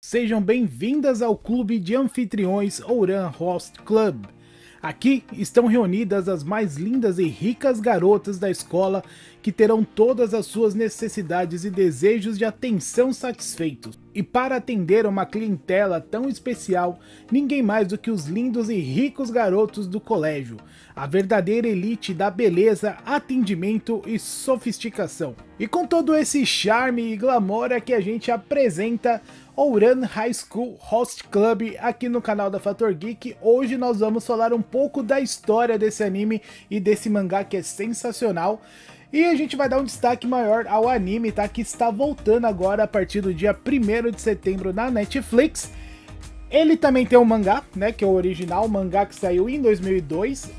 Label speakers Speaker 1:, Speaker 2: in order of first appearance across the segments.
Speaker 1: Sejam bem-vindas ao clube de anfitriões Ouran Host Club. Aqui estão reunidas as mais lindas e ricas garotas da escola que terão todas as suas necessidades e desejos de atenção satisfeitos. E para atender uma clientela tão especial, ninguém mais do que os lindos e ricos garotos do colégio, a verdadeira elite da beleza, atendimento e sofisticação. E com todo esse charme e glamour é que a gente apresenta Ouran High School Host Club aqui no canal da Fator Geek. Hoje nós vamos falar um pouco da história desse anime e desse mangá que é sensacional. E a gente vai dar um destaque maior ao anime, tá? Que está voltando agora a partir do dia 1º de setembro na Netflix. Ele também tem um mangá, né? Que é o original, o mangá que saiu em 2002.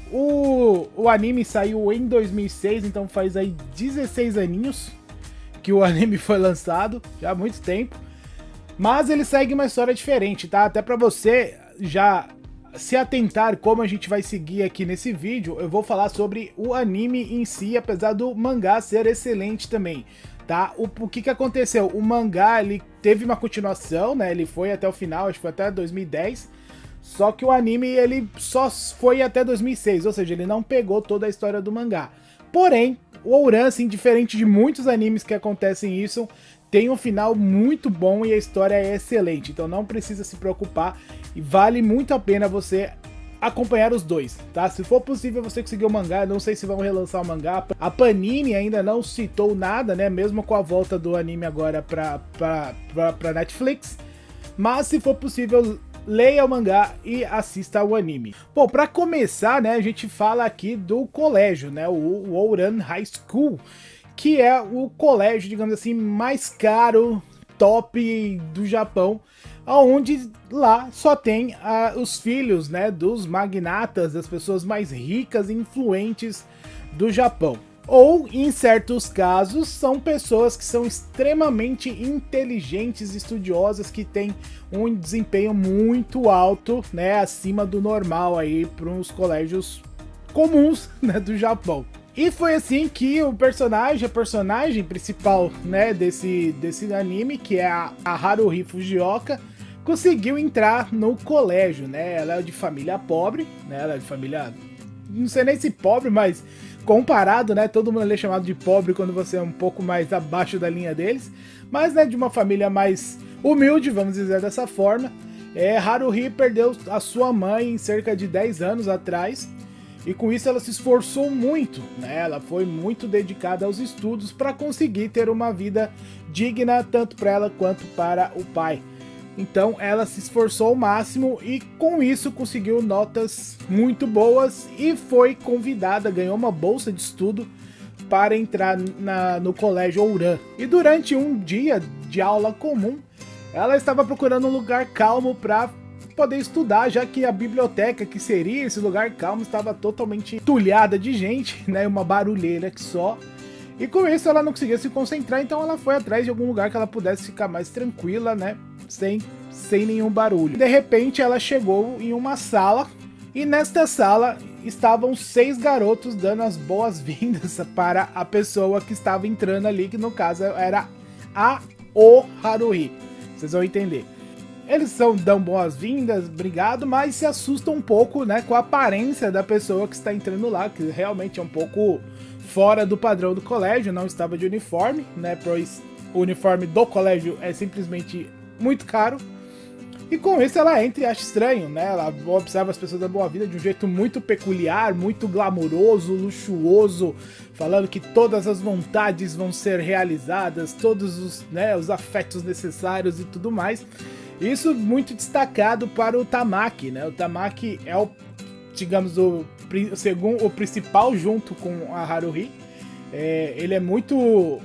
Speaker 1: O anime saiu em 2006, então faz aí 16 aninhos que o anime foi lançado, já há muito tempo. Mas ele segue uma história diferente, tá? Até pra você já se atentar como a gente vai seguir aqui nesse vídeo, eu vou falar sobre o anime em si, apesar do mangá ser excelente também, tá? O que aconteceu? O mangá, ele teve uma continuação, né? Ele foi até o final, acho que foi até 2010, só que o anime, ele só foi até 2006, ou seja, ele não pegou toda a história do mangá. Porém, o Ouran, assim, diferente de muitos animes que acontecem isso, tem um final muito bom e a história é excelente, então não precisa se preocupar e vale muito a pena você acompanhar os dois, tá? Se for possível você conseguir o mangá, não sei se vão relançar o mangá, a Panini ainda não citou nada, né, mesmo com a volta do anime agora pra Netflix, mas se for possível, leia o mangá e assista ao anime. Bom, pra começar, né, a gente fala aqui do colégio, né, o Ouran High School, que é o colégio, digamos assim, mais caro, top do Japão, onde lá só tem os filhos, né, dos magnatas, das pessoas mais ricas e influentes do Japão. Ou, em certos casos, são pessoas que são extremamente inteligentes, estudiosas, que têm um desempenho muito alto, né, acima do normal aí para uns colégios comuns, né, do Japão. E foi assim que a personagem principal, né, desse anime, que é a Haruhi Fujioka, conseguiu entrar no colégio, né? Ela é de família pobre, né? Ela é de família, não sei nem se pobre, mas comparado, né? Todo mundo é chamado de pobre quando você é um pouco mais abaixo da linha deles, mas, né, de uma família mais humilde, vamos dizer dessa forma. Haruhi perdeu a sua mãe cerca de 10 anos atrás. E com isso ela se esforçou muito, né? Ela foi muito dedicada aos estudos para conseguir ter uma vida digna tanto para ela quanto para o pai. Então ela se esforçou ao máximo e com isso conseguiu notas muito boas e foi convidada, ganhou uma bolsa de estudo para entrar no colégio Ouran. E durante um dia de aula comum, ela estava procurando um lugar calmo para poder estudar, já que a biblioteca, que seria esse lugar calmo, estava totalmente entulhada de gente, né, uma barulheira que só, e com isso ela não conseguia se concentrar, então ela foi atrás de algum lugar que ela pudesse ficar mais tranquila, né, sem nenhum barulho. De repente ela chegou em uma sala, e nesta sala estavam 6 garotos dando as boas-vindas para a pessoa que estava entrando ali, que no caso era o Haruhi, vocês vão entender. Eles dão boas-vindas, obrigado, mas se assustam um pouco, né, com a aparência da pessoa que está entrando lá, que realmente é um pouco fora do padrão do colégio, não estava de uniforme, né, pois o uniforme do colégio é simplesmente muito caro. E com isso ela entra e acha estranho, né, ela observa as pessoas da boa-vinda de um jeito muito peculiar, muito glamouroso, luxuoso, falando que todas as vontades vão ser realizadas, todos os, né, os afetos necessários e tudo mais. Isso muito destacado para o Tamaki, né? O Tamaki é o, digamos, o principal junto com a Haruhi. Ele é muito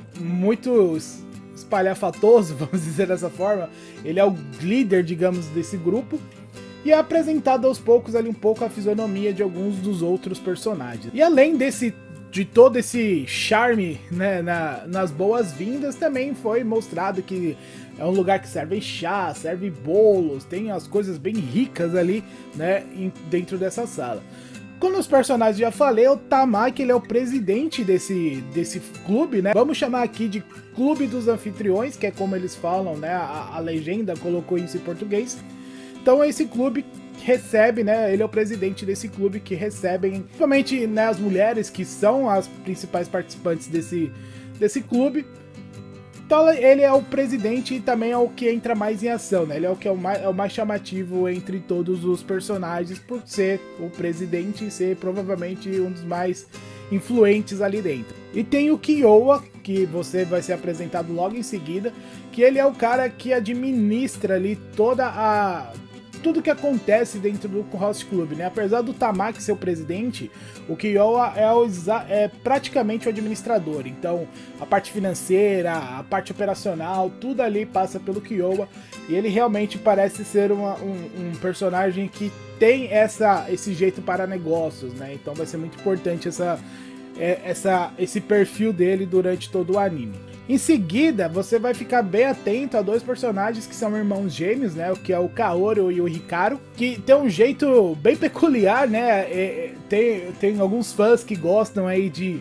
Speaker 1: espalhafatoso, vamos dizer dessa forma. Ele é o líder, digamos, desse grupo. E é apresentado aos poucos ali um pouco a fisionomia de alguns dos outros personagens. E além de todo esse charme, né, nas boas-vindas, também foi mostrado que é um lugar que serve chá, serve bolos, tem as coisas bem ricas ali, né, dentro dessa sala. Como os personagens já falei, o Tamaki, ele é o presidente desse clube, né? Vamos chamar aqui de Clube dos Anfitriões, que é como eles falam, né? A legenda colocou isso em português. Então esse clube recebe, né? Ele é o presidente desse clube que recebem, principalmente, né, as mulheres que são as principais participantes desse clube. Então ele é o presidente e também é o que entra mais em ação, né? Ele é o que é o mais chamativo entre todos os personagens por ser o presidente e ser provavelmente um dos mais influentes ali dentro. E tem o Kyowa, que você vai ser apresentado logo em seguida, que ele é o cara que administra ali tudo que acontece dentro do Host Club, né? Apesar do Tamaki ser o presidente, o Kyowa é praticamente o administrador. Então, a parte financeira, a parte operacional, tudo ali passa pelo Kyowa. E ele realmente parece ser um personagem que tem esse jeito para negócios, né? Então vai ser muito importante esse perfil dele durante todo o anime. Em seguida, você vai ficar bem atento a dois personagens que são irmãos gêmeos, né? Que é o Kaoru e o Hikaru, que tem um jeito bem peculiar, né? Tem alguns fãs que gostam aí de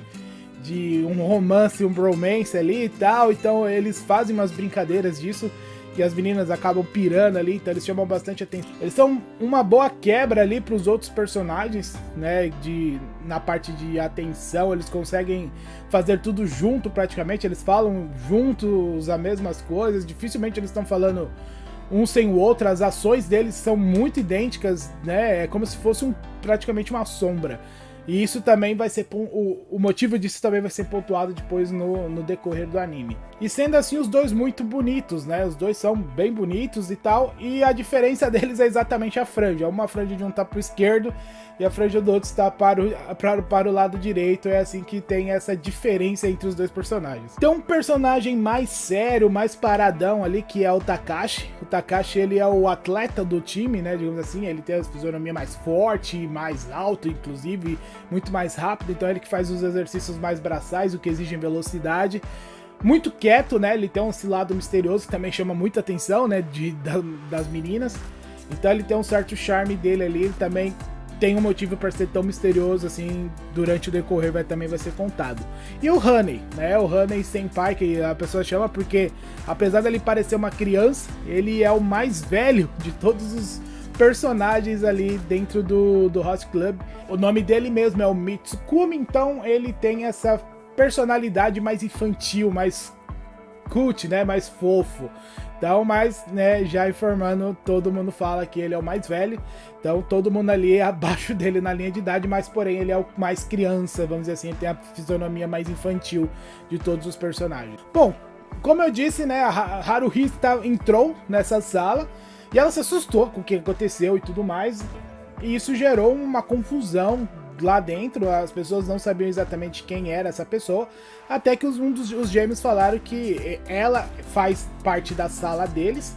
Speaker 1: um romance, um bromance ali e tal, então eles fazem umas brincadeiras disso. E as meninas acabam pirando ali, então eles chamam bastante atenção. Eles são uma boa quebra ali para os outros personagens, né? Na parte de atenção, eles conseguem fazer tudo junto praticamente. Eles falam juntos as mesmas coisas. Dificilmente eles estão falando um sem o outro. As ações deles são muito idênticas, né? É como se fosse praticamente uma sombra. E isso também vai ser... O motivo disso também vai ser pontuado depois no decorrer do anime. E sendo assim, os dois muito bonitos, né? Os dois são bem bonitos e tal. E a diferença deles é exatamente a franja. Uma franja de um tá pro esquerdo e a franja do outro está para o lado direito. É assim que tem essa diferença entre os dois personagens. Tem um personagem mais sério, mais paradão ali, que é o Takashi. O Takashi, ele é o atleta do time, né? Digamos assim, ele tem a fisionomia mais forte, mais alto, inclusive, muito mais rápido. Então ele que faz os exercícios mais braçais, o que exige velocidade. Muito quieto, né? Ele tem esse lado misterioso que também chama muita atenção, né? Das meninas. Então ele tem um certo charme dele ali. Ele também tem um motivo para ser tão misterioso assim. Durante o decorrer também vai ser contado. E o Honey, né? O Honey Senpai, que a pessoa chama porque, apesar dele parecer uma criança, ele é o mais velho de todos os personagens ali dentro do Host Club. O nome dele mesmo é o Mitsukumi, então ele tem essa personalidade mais infantil, mais cult, né, mais fofo. Então, mas, né, já informando, todo mundo fala que ele é o mais velho, então todo mundo ali é abaixo dele na linha de idade, mas porém ele é o mais criança, vamos dizer assim, ele tem a fisionomia mais infantil de todos os personagens. Bom, como eu disse, né, a Haruhi entrou nessa sala e ela se assustou com o que aconteceu e tudo mais, e isso gerou uma confusão lá dentro. As pessoas não sabiam exatamente quem era essa pessoa, até que os gêmeos falaram que ela faz parte da sala deles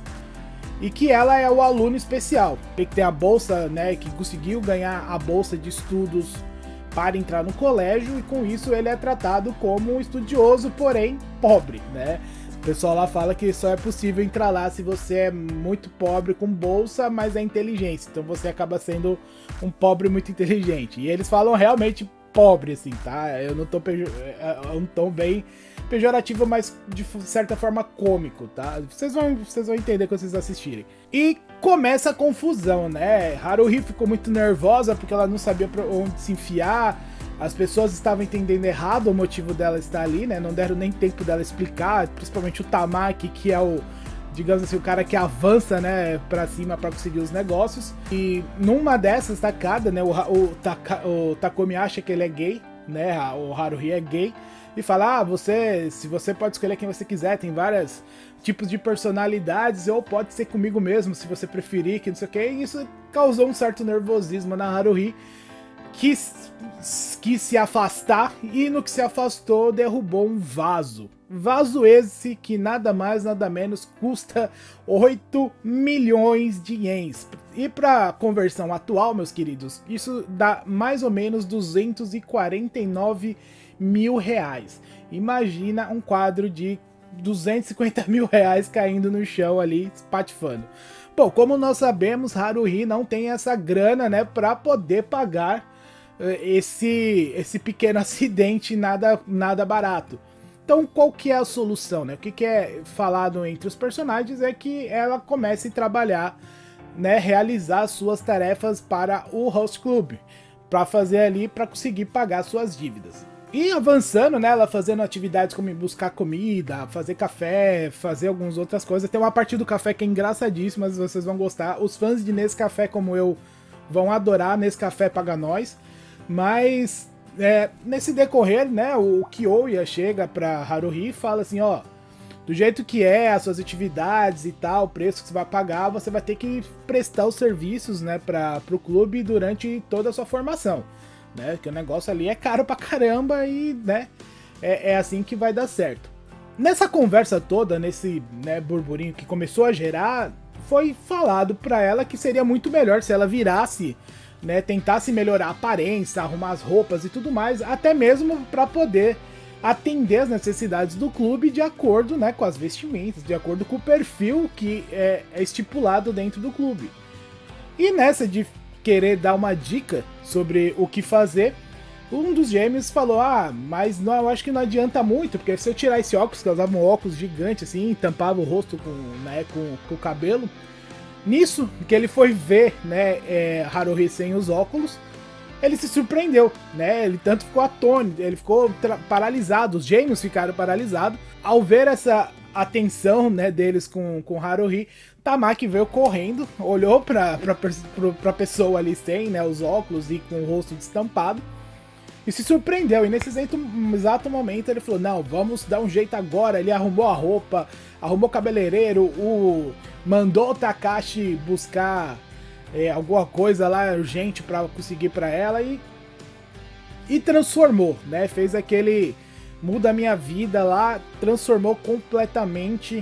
Speaker 1: e que ela é o aluno especial, que tem a bolsa, né, que conseguiu ganhar a bolsa de estudos para entrar no colégio, e com isso ele é tratado como um estudioso, porém pobre, né? O pessoal lá fala que só é possível entrar lá se você é muito pobre com bolsa, mas é inteligente. Então você acaba sendo um pobre muito inteligente. E eles falam realmente pobre, assim, tá? Eu não tô um tom bem pejorativo, mas de certa forma cômico, tá? Vocês vão entender quando vocês assistirem. E começa a confusão, né? Haruhi ficou muito nervosa porque ela não sabia pra onde se enfiar. As pessoas estavam entendendo errado o motivo dela estar ali, né? Não deram nem tempo dela explicar, principalmente o Tamaki, que é o, digamos assim, o cara que avança, né, pra cima pra conseguir os negócios. E numa dessas tacadas, né, o Takumi acha que ele é gay, né? O Haruhi é gay. E fala, se você pode escolher quem você quiser, tem vários tipos de personalidades, ou pode ser comigo mesmo, se você preferir, que não sei o que. E isso causou um certo nervosismo na Haruhi, que quis se afastar, e no que se afastou derrubou um vaso. Vaso esse que nada mais nada menos custa 8 milhões de ienes. E para conversão atual, meus queridos, isso dá mais ou menos 249 mil reais. Imagina um quadro de 250 mil reais caindo no chão ali, espatifando. Bom, como nós sabemos, Haruhi não tem essa grana, né, para poder pagar esse pequeno acidente nada barato. Então, qual que é a solução, né? O que é falado entre os personagens é que ela comece a trabalhar, né, realizar suas tarefas para o Host Club, para fazer ali, para conseguir pagar suas dívidas. E avançando, né, ela fazendo atividades como buscar comida, fazer café, fazer algumas outras coisas. Tem uma parte do café que é engraçadíssima, vocês vão gostar. Os fãs de Nescafé como eu vão adorar Nescafé Paga Nós. Mas nesse decorrer, né, o Kyoya chega pra Haruhi e fala assim, ó, do jeito que as suas atividades e tal, o preço que você vai pagar, você vai ter que prestar os serviços, né, pro clube durante toda a sua formação, né, que o negócio ali é caro pra caramba e, né, é assim que vai dar certo. Nessa conversa toda, nesse, né, burburinho que começou a gerar, foi falado pra ela que seria muito melhor se ela virasse, né, tentasse melhorar a aparência, arrumar as roupas e tudo mais, até mesmo para poder atender as necessidades do clube de acordo, né, com as vestimentas, de acordo com o perfil que é estipulado dentro do clube. E nessa de querer dar uma dica sobre o que fazer, um dos gêmeos falou, mas não, eu acho que não adianta muito, porque se eu tirar esse óculos, que eu usava um óculos gigante assim, tampava o rosto com o cabelo. Nisso, que ele foi ver, né, Haruhi sem os óculos, ele se surpreendeu, né, ele tanto ficou atônito, ele ficou paralisado, os gêmeos ficaram paralisados, ao ver essa atenção, né, deles com Haruhi. Tamaki veio correndo, olhou pra pessoa ali sem, né, os óculos e com o rosto destampado, e se surpreendeu, e nesse exato momento ele falou, não, vamos dar um jeito agora. Ele arrumou a roupa, arrumou o cabeleireiro, mandou o Takashi buscar alguma coisa lá urgente pra conseguir pra ela e transformou, né, fez aquele muda a minha vida lá, transformou completamente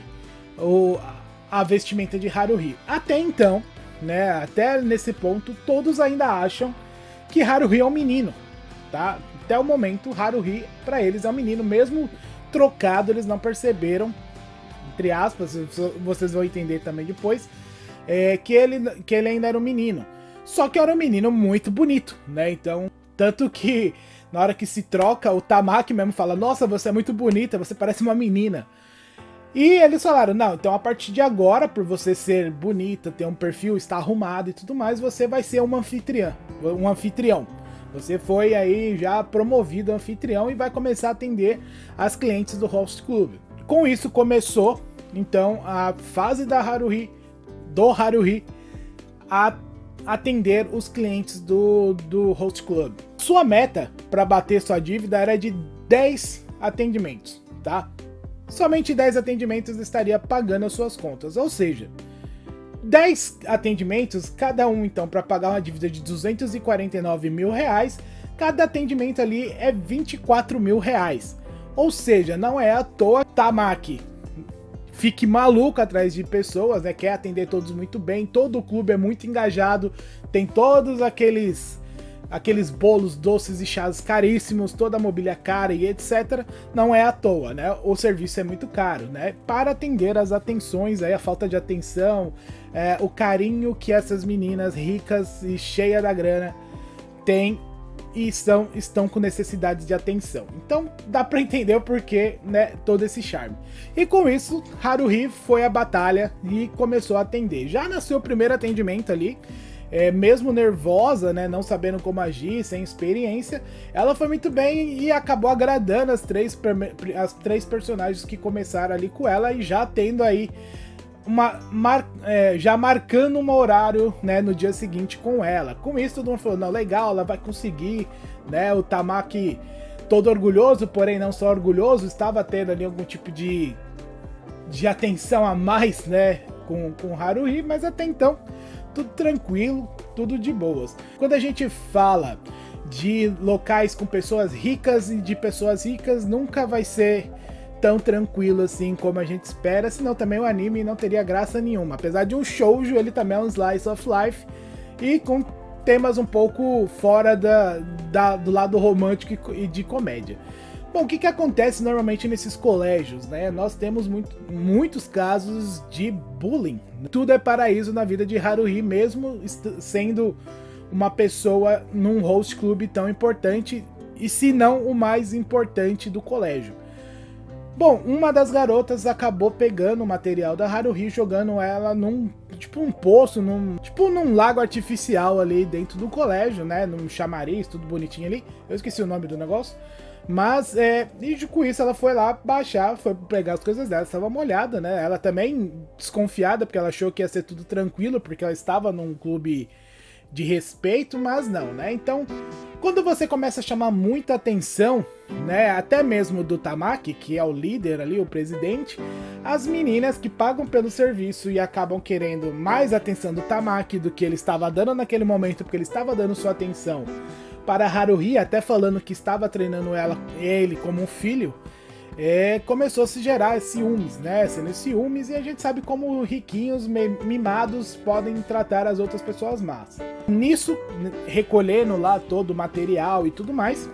Speaker 1: a vestimenta de Haruhi. Até então, né, até nesse ponto, todos ainda acham que Haruhi é um menino. Tá? Até o momento, Haruhi, pra eles, é um menino, mesmo trocado, eles não perceberam, entre aspas, vocês vão entender também depois, que ele ainda era um menino. Só que era um menino muito bonito, né? Então, tanto que na hora que se troca, o Tamaki mesmo fala, nossa, você é muito bonita, você parece uma menina. E eles falaram, não, então a partir de agora, por você ser bonita, ter um perfil, estar arrumado e tudo mais, você vai ser um anfitrião. Você foi aí já promovido anfitrião e vai começar a atender as clientes do Host Club. Com isso começou, então, a fase do Haruhi a atender os clientes do Host Club. Sua meta para bater sua dívida era de 10 atendimentos, tá? Somente 10 atendimentos estaria pagando as suas contas, ou seja, 10 atendimentos, cada um então para pagar uma dívida de 249 mil reais, cada atendimento ali é 24 mil reais. Ou seja, não é à toa Tamaki fique maluco atrás de pessoas, né? Quer atender todos muito bem, todo o clube é muito engajado, tem todos aqueles bolos, doces e chás caríssimos, toda a mobília cara e etc. Não é à toa, né? O serviço é muito caro, né? Para atender as atenções, aí, a falta de atenção, o carinho que essas meninas ricas e cheias da grana têm e estão com necessidades de atenção. Então dá para entender o porquê, né, todo esse charme. E com isso, Haruhi foi à batalha e começou a atender. Já no seu primeiro atendimento ali, mesmo nervosa, né, não sabendo como agir, sem experiência, ela foi muito bem e acabou agradando as três personagens que começaram ali com ela e já tendo aí já marcando um horário, né, no dia seguinte com ela. Com isso, todo mundo falou, não, legal, ela vai conseguir, né, o Tamaki todo orgulhoso, porém não só orgulhoso, estava tendo ali algum tipo de atenção a mais, né, com Haruhi, mas até então tudo tranquilo, tudo de boas. Quando a gente fala de locais com pessoas ricas e de pessoas ricas, nunca vai ser tão tranquilo assim como a gente espera, senão também o anime não teria graça nenhuma. Apesar de um shoujo, ele também é um slice of life e com temas um pouco fora do lado romântico e de comédia. Bom, o que acontece normalmente nesses colégios, né? Nós temos muitos casos de bullying. Tudo é paraíso na vida de Haruhi, mesmo sendo uma pessoa num host club tão importante, e se não o mais importante do colégio. Bom, uma das garotas acabou pegando o material da Haruhi, jogando ela num, tipo um poço, num lago artificial ali dentro do colégio, né, num chamariz, tudo bonitinho ali, eu esqueci o nome do negócio. Mas, e com isso ela foi lá baixar, foi pegar as coisas dela, estava molhada, né, ela também desconfiada, porque ela achou que ia ser tudo tranquilo, porque ela estava num clube de respeito, mas não, né? Então, quando você começa a chamar muita atenção, né, até mesmo do Tamaki, que é o líder ali, o presidente, as meninas que pagam pelo serviço e acabam querendo mais atenção do Tamaki do que ele estava dando naquele momento, porque ele estava dando sua atenção para Haruhi, até falando que estava treinando ele como um filho, começou a se gerar ciúmes, né? Sendo ciúmes, e a gente sabe como riquinhos mimados podem tratar as outras pessoas más. Nisso, recolhendo lá todo o material e tudo mais,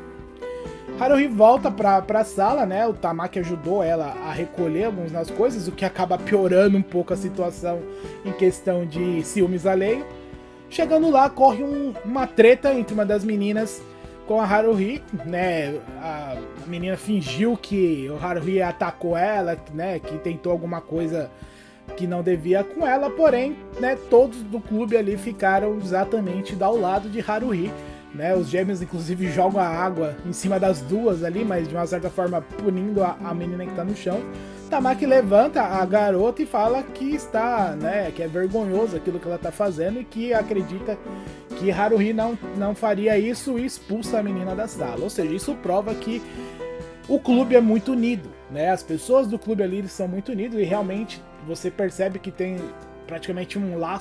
Speaker 1: Haruhi volta pra sala, né? O Tamaki ajudou ela a recolher algumas coisas, o que acaba piorando um pouco a situação em questão de ciúmes alheio. Chegando lá, corre uma treta entre uma das meninas com a Haruhi, né? A menina fingiu que o Haruhi atacou ela, né? Que tentou alguma coisa que não devia com ela, porém, né? Todos do clube ali ficaram exatamente ao lado de Haruhi, né? Os gêmeos, inclusive, jogam a água em cima das duas ali, mas de uma certa forma punindo a menina que tá no chão. Tamaki levanta a garota e fala que está, né, que é vergonhoso aquilo que ela tá fazendo e que acredita que Haruhi não faria isso, e expulsa a menina da sala. Ou seja, isso prova que o clube é muito unido, né? As pessoas do clube ali são muito unidos e realmente você percebe que tem praticamente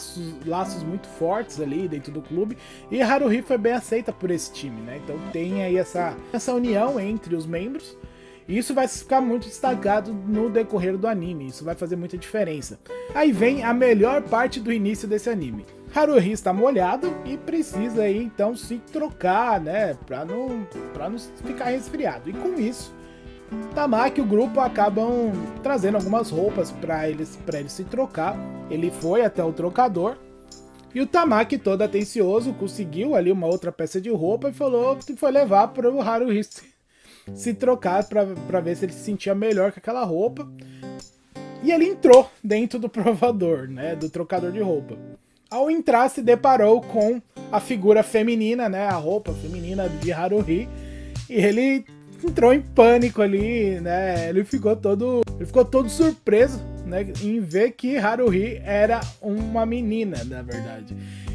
Speaker 1: laços muito fortes ali dentro do clube, e Haruhi foi bem aceita por esse time, né? Então tem aí essa união entre os membros. E isso vai ficar muito destacado no decorrer do anime, isso vai fazer muita diferença. Aí vem a melhor parte do início desse anime. Haruhi está molhado e precisa aí então se trocar, né, pra não ficar resfriado. E com isso, Tamaki e o grupo acabam trazendo algumas roupas para ele se trocar. Ele foi até o trocador e o Tamaki, todo atencioso, conseguiu ali uma outra peça de roupa e falou que foi levar para o Haruhi se trocar para ver se ele se sentia melhor com aquela roupa. E ele entrou dentro do provador, né, do trocador de roupa. Ao entrar, se deparou com a figura feminina, né, a roupa feminina de Haruhi, e ele entrou em pânico ali, né? Ele ficou todo surpreso, né, em ver que Haruhi era uma menina, na verdade.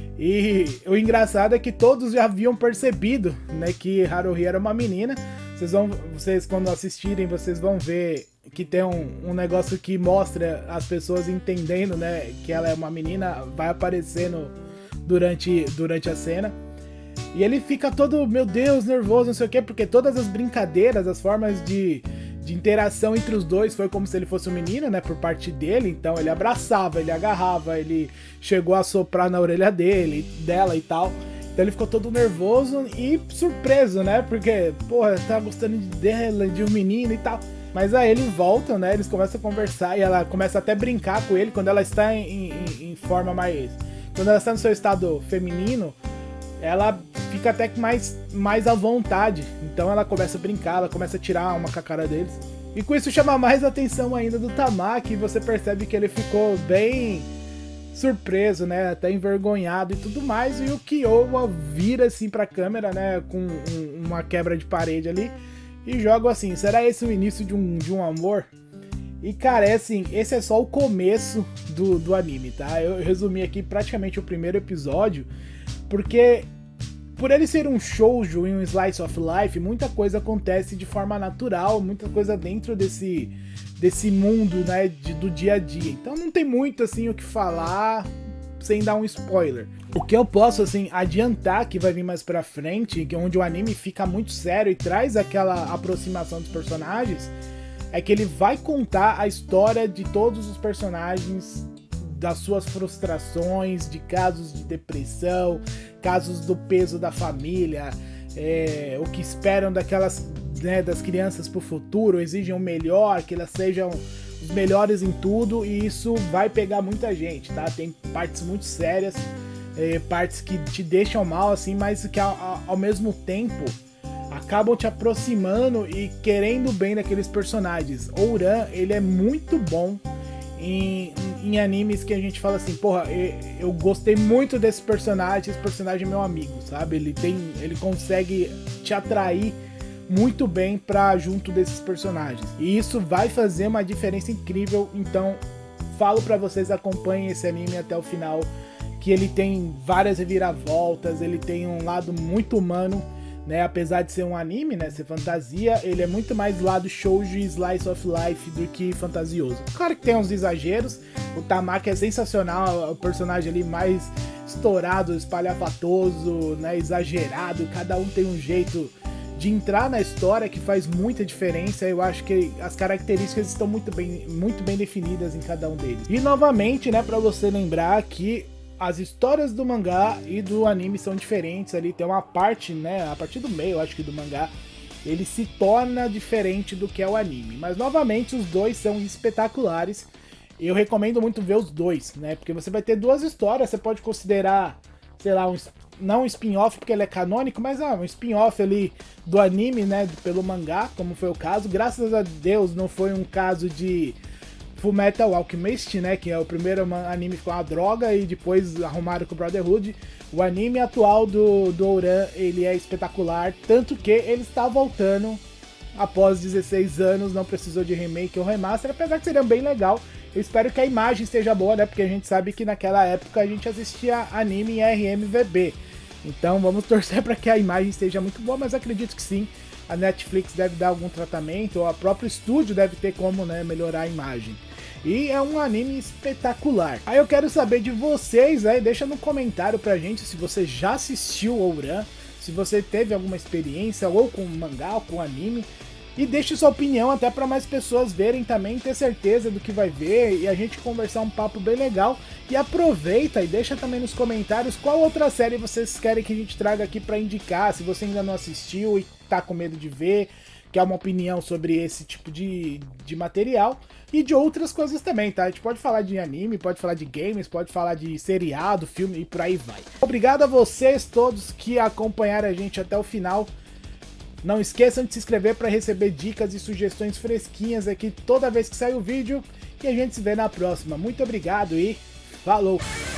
Speaker 1: E o engraçado é que todos já haviam percebido, né, que Haruhi era uma menina. Vocês quando assistirem, vocês vão ver que tem um negócio que mostra as pessoas entendendo, né, que ela é uma menina, vai aparecendo durante a cena. E ele fica todo, meu Deus, nervoso, não sei o quê, porque todas as brincadeiras, as formas de interação entre os dois foi como se ele fosse um menino, né, por parte dele. Então ele abraçava, ele agarrava, ele chegou a soprar na orelha dela e tal. Então ele ficou todo nervoso e surpreso, né, porque, porra, tá gostando dela, de um menino e tal. Mas aí eles voltam, né, eles começam a conversar e ela começa até a brincar com ele quando ela está em forma mais... Quando ela está no seu estado feminino, ela fica até que mais à vontade. Então ela começa a brincar, ela começa a tirar uma com a cara deles. E com isso chama mais a atenção ainda do Tamaki, e você percebe que ele ficou bem surpreso, né, até envergonhado e tudo mais. E o Kyowa vira assim pra câmera, né, com uma quebra de parede ali, e joga assim: será esse o início de um amor? E cara, assim, esse é só o começo do anime, tá? Eu resumi aqui praticamente o primeiro episódio, porque por ele ser um shoujo e um slice of life, muita coisa acontece de forma natural, muita coisa dentro desse mundo, né, do dia a dia. Então não tem muito assim o que falar sem dar um spoiler. O que eu posso assim adiantar que vai vir mais pra frente, onde o anime fica muito sério e traz aquela aproximação dos personagens, é que ele vai contar a história de todos os personagens, das suas frustrações, de casos de depressão, casos do peso da família, o que esperam daquelas, né, das crianças para o futuro, exigem o melhor, que elas sejam os melhores em tudo, e isso vai pegar muita gente, tá? Tem partes muito sérias, partes que te deixam mal, assim, mas que ao mesmo tempo acabam te aproximando e querendo bem daqueles personagens. Ouran, ele é muito bom em animes que a gente fala assim, porra, eu gostei muito desse personagem, esse personagem é meu amigo, sabe? Ele consegue te atrair muito bem pra junto desses personagens. E isso vai fazer uma diferença incrível, então falo pra vocês, acompanhem esse anime até o final, que ele tem várias reviravoltas, ele tem um lado muito humano, né? Apesar de ser um anime, né, ser fantasia, ele é muito mais lado shoujo e slice of life do que fantasioso. Claro que tem uns exageros, o Tamaki é sensacional, o personagem ali mais estourado, espalhafatoso, né, exagerado, cada um tem um jeito de entrar na história que faz muita diferença. Eu acho que as características estão muito bem definidas em cada um deles. E novamente, né, para você lembrar que as histórias do mangá e do anime são diferentes. Ali tem uma parte, né, a partir do meio, eu acho que do mangá, ele se torna diferente do que é o anime. Mas novamente, os dois são espetaculares. Eu recomendo muito ver os dois, né, porque você vai ter duas histórias. Você pode considerar, sei lá, não um spin-off porque ele é canônico, mas um spin-off ali do anime, né, pelo mangá, como foi o caso. Graças a Deus não foi um caso de Fullmetal Alchemist, né, que é o primeiro anime com a droga e depois arrumaram com o Brotherhood. O anime atual do Ouran, ele é espetacular, tanto que ele está voltando após 16 anos, não precisou de remake ou remaster, apesar que seria bem legal. Eu espero que a imagem esteja boa, né, porque a gente sabe que naquela época a gente assistia anime em RMVB. Então vamos torcer para que a imagem esteja muito boa, mas acredito que sim. A Netflix deve dar algum tratamento, ou a próprio estúdio deve ter como, né, melhorar a imagem. E é um anime espetacular. Aí eu quero saber de vocês, aí deixa no comentário pra gente se você já assistiu Ouran, se você teve alguma experiência ou com mangá ou com anime. E deixe sua opinião até para mais pessoas verem também, ter certeza do que vai ver e a gente conversar um papo bem legal. E aproveita e deixa também nos comentários qual outra série vocês querem que a gente traga aqui para indicar, se você ainda não assistiu e tá com medo de ver, quer uma opinião sobre esse tipo de material e de outras coisas também, tá? A gente pode falar de anime, pode falar de games, pode falar de seriado, filme e por aí vai. Obrigado a vocês todos que acompanharam a gente até o final. Não esqueçam de se inscrever para receber dicas e sugestões fresquinhas aqui toda vez que sair o vídeo. E a gente se vê na próxima. Muito obrigado e falou!